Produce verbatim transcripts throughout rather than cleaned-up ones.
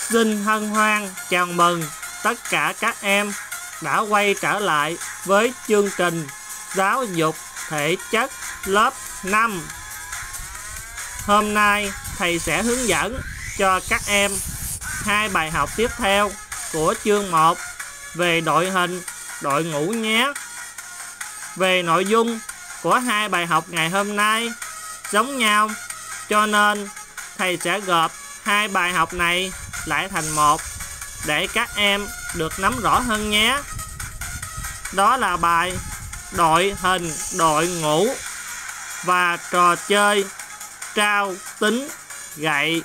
Xin hân hoan chào mừng tất cả các em đã quay trở lại với chương trình giáo dục thể chất lớp năm. Hôm nay thầy sẽ hướng dẫn cho các em hai bài học tiếp theo của chương một về đội hình đội ngũ nhé. Về nội dung của hai bài học ngày hôm nay giống nhau, cho nên thầy sẽ gộp hai bài học này lại thành một để các em được nắm rõ hơn nhé. Đó là bài đội hình đội ngũ và trò chơi trao tính gậy.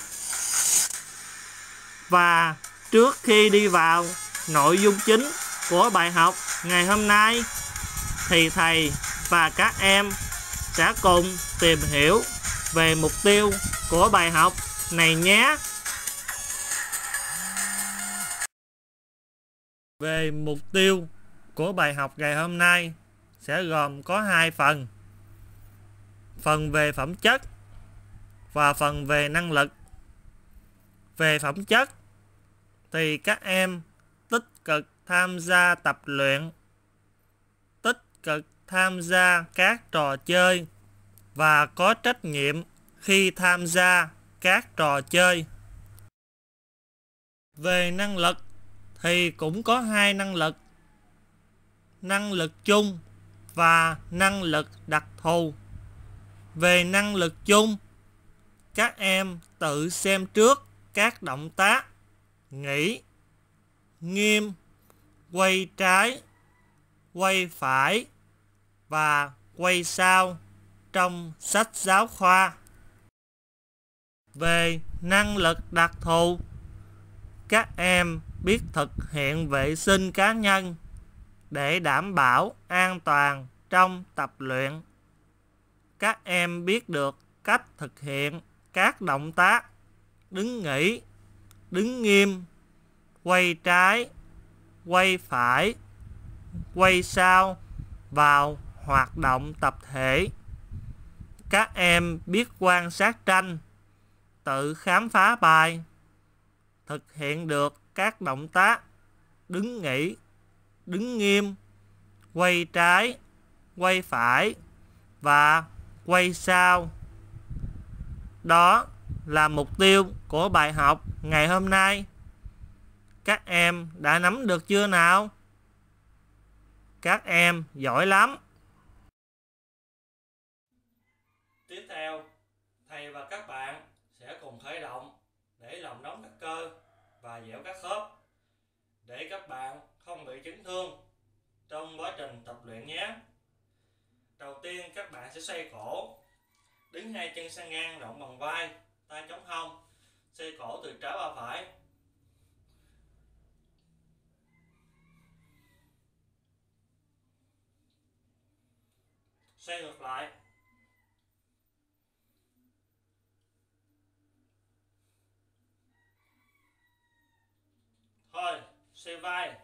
Và trước khi đi vào nội dung chính của bài học ngày hôm nay thì thầy và các em sẽ cùng tìm hiểu về mục tiêu của bài học này nhé. Về mục tiêu của bài học ngày hôm nay sẽ gồm có hai phần. Phần về phẩm chất và phần về năng lực. Về phẩm chất thì các em tích cực tham gia tập luyện, tích cực tham gia các trò chơi và có trách nhiệm khi tham gia các trò chơi. Về năng lực thì cũng có hai năng lực, năng lực chung và năng lực đặc thù. Về năng lực chung, các em tự xem trước các động tác nghỉ, nghiêm, quay trái, quay phải và quay sau trong sách giáo khoa. Về năng lực đặc thù, các em biết thực hiện vệ sinh cá nhân để đảm bảo an toàn trong tập luyện. Các em biết được cách thực hiện các động tác đứng nghỉ, đứng nghiêm, quay trái, quay phải, quay sau vào hoạt động tập thể. Các em biết quan sát tranh, tự khám phá bài, thực hiện được các động tác đứng nghỉ, đứng nghiêm, quay trái, quay phải và quay sau. Đó là mục tiêu của bài học ngày hôm nay. Các em đã nắm được chưa nào? Các em giỏi lắm. Tiếp theo, thầy và các bạn sẽ cùng khởi động để làm nóng các cơ và dẻo các khớp để các bạn không bị chấn thương trong quá trình tập luyện nhé. Đầu tiên các bạn sẽ xoay cổ, đứng hai chân sang ngang rộng bằng vai, tay chống hông, xoay cổ từ trái qua phải. Xoay ngược lại. Thôi, xoay vai.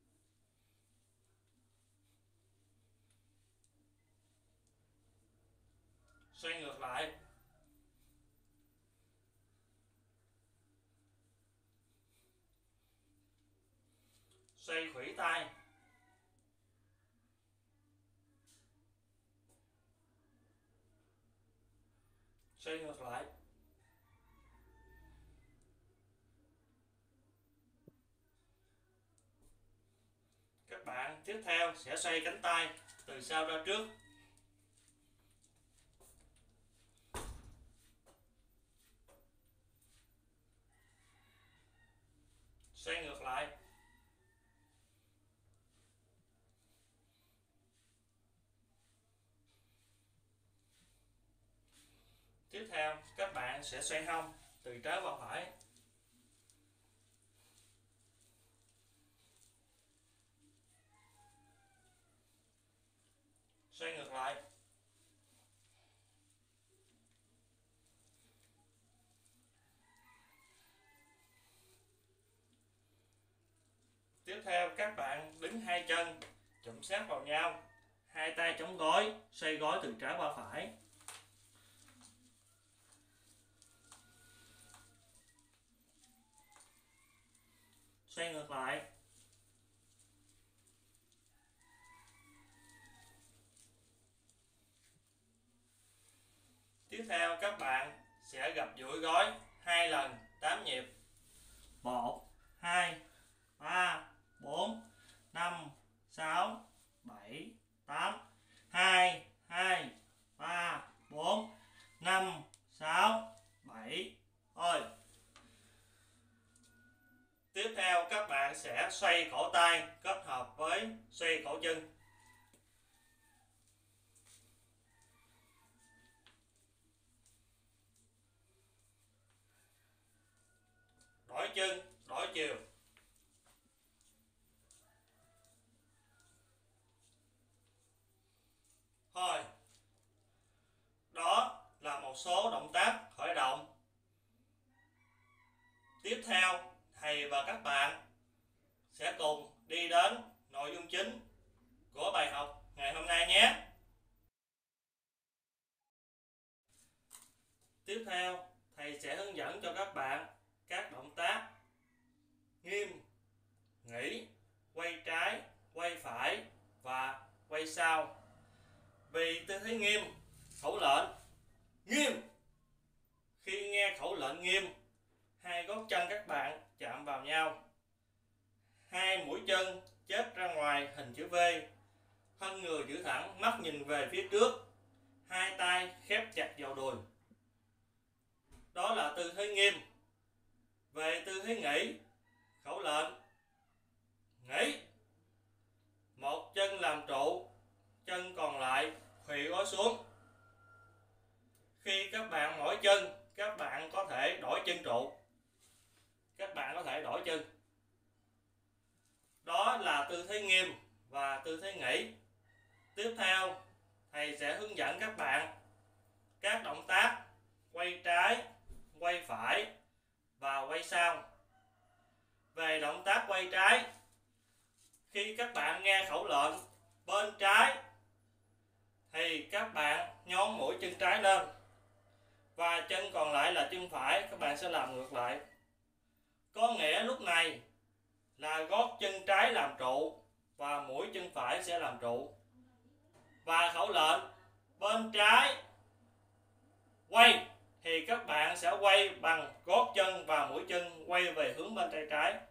Xoay ngược lại. Xoay khuỷu tay. Xoay ngược lại. Các bạn tiếp theo sẽ xoay cánh tay từ sau ra trước. Xoay ngược lại. Tiếp theo các bạn sẽ xoay hông từ trái qua phải. Xoay ngược lại. Tiếp theo các bạn đứng hai chân chụm sát vào nhau, hai tay chống gối, xoay gối từ trái qua phải. xoay ngược lại. Tiếp theo các bạn sẽ gập duỗi gối hai lần tám nhịp. một, hai, ba, bốn, năm, sáu, bảy, tám. hai, hai, ba, bốn, năm, sáu, bảy. Thôi. Tiếp theo các bạn sẽ xoay cổ tay kết hợp với xoay cổ chân. Đổi chân, đổi chiều. Thôi. Đó là một số động tác khởi động. Tiếp theo, thầy và các bạn sẽ cùng đi đến nội dung chính của bài học ngày hôm nay nhé. Tiếp theo, thầy sẽ hướng dẫn cho các bạn các động tác nghiêm, nghỉ, quay trái, quay phải và quay sau. Vì tư thế nghiêm, khẩu lệnh nghiêm. Khi nghe khẩu lệnh nghiêm, hai gót chân các bạn chạm vào nhau, hai mũi chân chếch ra ngoài hình chữ V, thân người giữ thẳng, mắt nhìn về phía trước, hai tay khép chặt vào đùi. Đó là tư thế nghiêm. Về tư thế nghỉ, khẩu lệnh nghỉ. Một chân làm trụ, chân còn lại khuỵu gối xuống. Khi các bạn mỏi chân, các bạn có thể đổi chân trụ. Các bạn có thể đổi chân. Đó là tư thế nghiêm và tư thế nghỉ. Tiếp theo, thầy sẽ hướng dẫn các bạn các động tác quay trái, quay phải và quay sau. Về động tác quay trái, khi các bạn nghe khẩu lệnh bên trái thì các bạn nhón mũi chân trái lên và chân còn lại là chân phải, các bạn sẽ làm ngược lại. Có nghĩa lúc này là gót chân trái làm trụ và mũi chân phải sẽ làm trụ. Và khẩu lệnh bên trái quay thì các bạn sẽ quay bằng gót chân và mũi chân quay về hướng bên tay trái.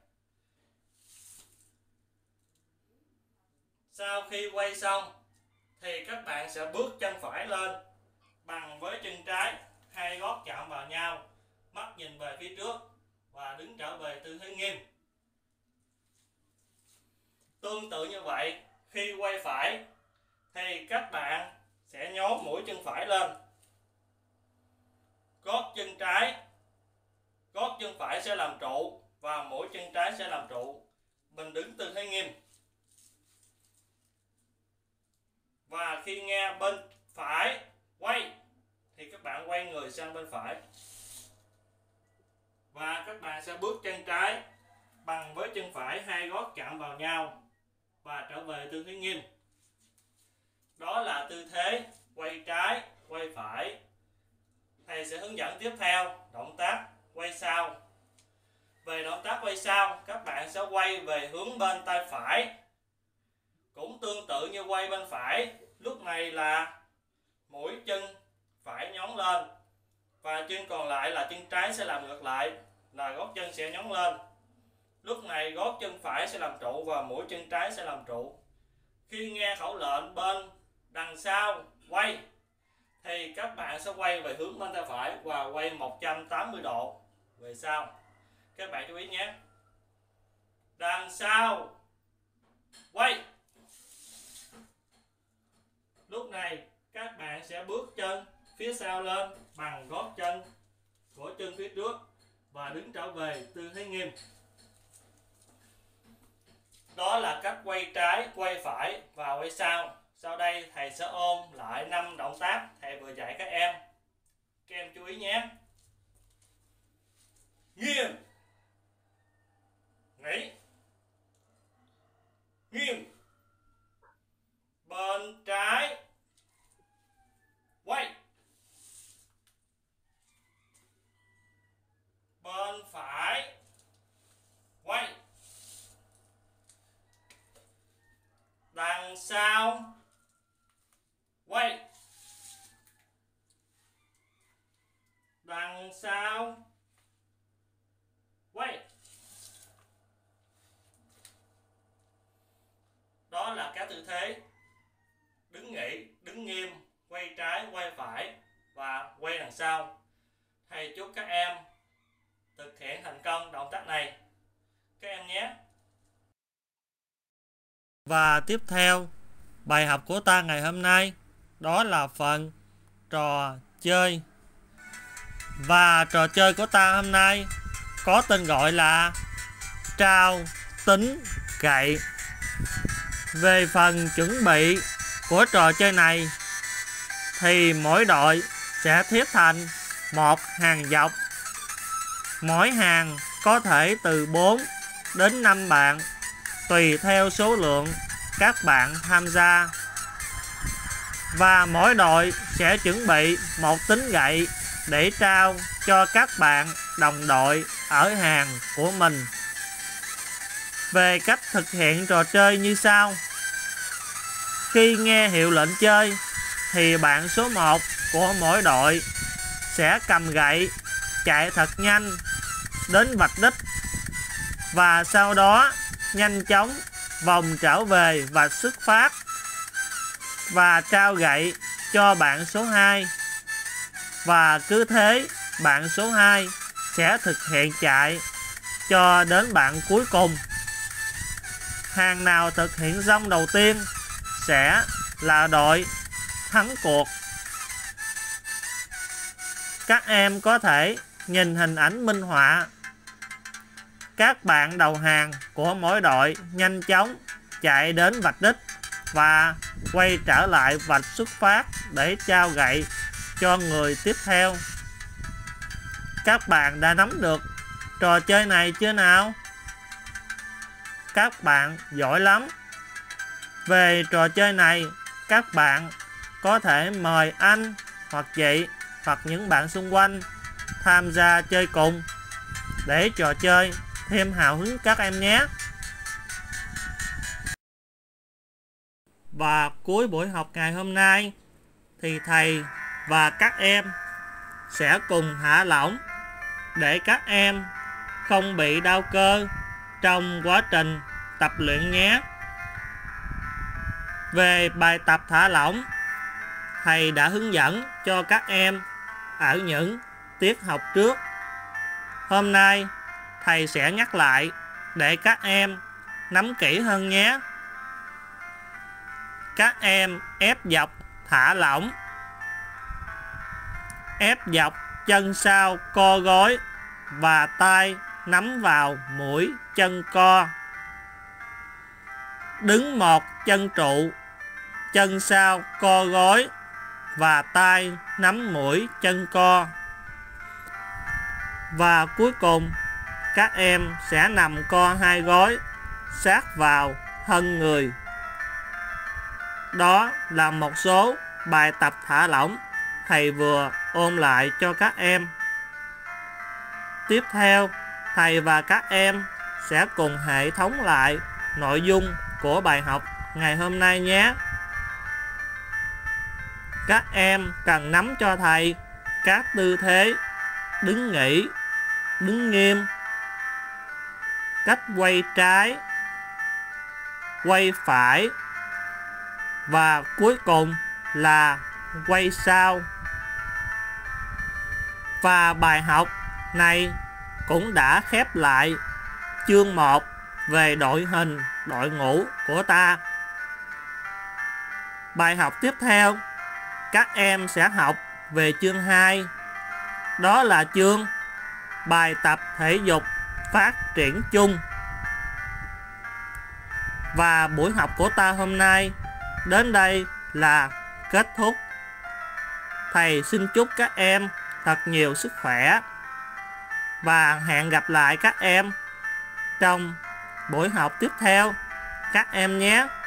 Sau khi quay xong thì các bạn sẽ bước chân phải lên bằng với chân trái, hai gót chạm vào nhau, mắt nhìn về phía trước và đứng trở về tư thế nghiêm. Tương tự như vậy, khi quay phải thì các bạn sẽ nhón mũi chân phải lên, gót chân trái, gót chân phải sẽ làm trụ và mũi chân trái sẽ làm trụ. Mình đứng tư thế nghiêm. Và khi nghe bên phải quay thì các bạn quay người sang bên phải. Và các bạn sẽ bước chân trái bằng với chân phải, hai gót chạm vào nhau và trở về tư thế nghiêm. Đó là tư thế quay trái, quay phải. Thầy sẽ hướng dẫn tiếp theo động tác quay sau. Về động tác quay sau, các bạn sẽ quay về hướng bên tay phải. Cũng tương tự như quay bên phải, lúc này là mũi chân phải nhón lên và chân còn lại là chân trái sẽ làm ngược lại, là gót chân sẽ nhón lên. Lúc này gót chân phải sẽ làm trụ và mũi chân trái sẽ làm trụ. Khi nghe khẩu lệnh bên đằng sau quay thì các bạn sẽ quay về hướng bên tay phải và quay một trăm tám mươi độ về sau. Các bạn chú ý nhé. Đằng sau quay. Lúc này các bạn sẽ bước chân phía sau lên bằng gót chân của chân phía trước và đứng trở về tư thế nghiêm. Đó là cách quay trái, quay phải và quay sau. Sau đây thầy sẽ ôn lại năm động tác thầy vừa dạy các em. Các em chú ý nhé. Nghiêm, nghỉ, nghiêm, bên trái quay, bên phải quay, sau, quay. Đằng sau, quay. Đó là các tư thế đứng nghỉ, đứng nghiêm, quay trái, quay phải và quay đằng sau. Thầy chúc các em thực hiện thành công động tác này các em nhé. Và tiếp theo, bài học của ta ngày hôm nay đó là phần trò chơi. Và trò chơi của ta hôm nay có tên gọi là trao tính gậy. Về phần chuẩn bị của trò chơi này thì mỗi đội sẽ thiết thành một hàng dọc. Mỗi hàng có thể từ bốn đến năm bạn, tùy theo số lượng các bạn tham gia. Và mỗi đội sẽ chuẩn bị một tính gậy để trao cho các bạn đồng đội ở hàng của mình. Về cách thực hiện trò chơi như sau. Khi nghe hiệu lệnh chơi thì bạn số một của mỗi đội sẽ cầm gậy chạy thật nhanh đến vạch đích và sau đó nhanh chóng vòng trở về vạch xuất phát và trao gậy cho bạn số hai. Và cứ thế bạn số hai sẽ thực hiện chạy cho đến bạn cuối cùng. Hàng nào thực hiện xong đầu tiên sẽ là đội thắng cuộc. Các em có thể nhìn hình ảnh minh họa. Các bạn đầu hàng của mỗi đội nhanh chóng chạy đến vạch đích và quay trở lại vạch xuất phát để trao gậy cho người tiếp theo. Các bạn đã nắm được trò chơi này chưa nào? Các bạn giỏi lắm. Về trò chơi này, các bạn có thể mời anh hoặc chị hoặc những bạn xung quanh tham gia chơi cùng để trò chơi thêm hào hứng các em nhé. Và cuối buổi học ngày hôm nay thì thầy và các em sẽ cùng thả lỏng để các em không bị đau cơ trong quá trình tập luyện nhé. Về bài tập thả lỏng, thầy đã hướng dẫn cho các em ở những tiết học trước. Hôm nay thầy sẽ nhắc lại để các em nắm kỹ hơn nhé. Các em ép dọc thả lỏng. Ép dọc chân sau co gối và tay nắm vào mũi chân co. Đứng một chân trụ, chân sau co gối và tay nắm mũi chân co. Và cuối cùng các em sẽ nằm co hai gối sát vào thân người. Đó là một số bài tập thả lỏng thầy vừa ôn lại cho các em. Tiếp theo, thầy và các em sẽ cùng hệ thống lại nội dung của bài học ngày hôm nay nhé. Các em cần nắm cho thầy các tư thế đứng nghỉ, đứng nghiêm, cách quay trái, quay phải và cuối cùng là quay sau. Và bài học này cũng đã khép lại chương một về đội hình đội ngũ của ta. Bài học tiếp theo các em sẽ học về chương hai. Đó là chương bài tập thể dục phát triển chung. Và buổi học của ta hôm nay đến đây là kết thúc. Thầy xin chúc các em thật nhiều sức khỏe và hẹn gặp lại các em trong buổi học tiếp theo các em nhé.